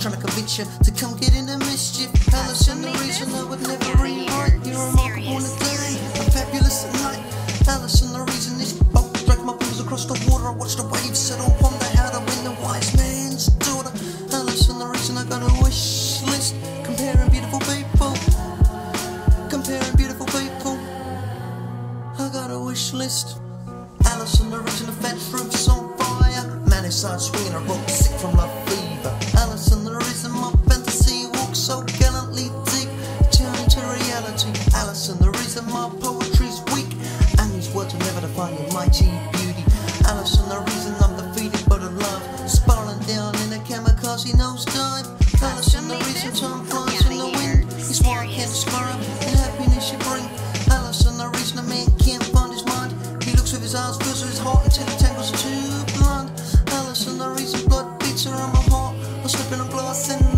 trying to convince you to come get into mischief. Allison, the reason I would never rewrite. You're remarkable in the day, I'm fabulous at night. Allison, the reason this boat dragged my fingers across the water. I watched the waves settle, ponder how to win the wise man's daughter. Allison, the reason I got a wish list, comparing beautiful people, comparing beautiful people. I got a wish list. Allison, the reason the fence roof's on fire. Man inside swinging a rope, sick from love fever. Allison, the reason my fantasy walks so gallantly deep, turning to reality. Allison, the reason my poetry's weak, and these words will never define your mighty beauty. Allison, the reason I'm defeated but in love, spiraling down in a kamikaze nosedive. Allison, the reason time flies in the wind, is why I can't describe the happiness you bring. Allison, the reason a man can't find his mind, he looks with his eyes, feels with his heart until he tangles too blind. Allison, the reason blood beats around my heart, I'm slipping on glass and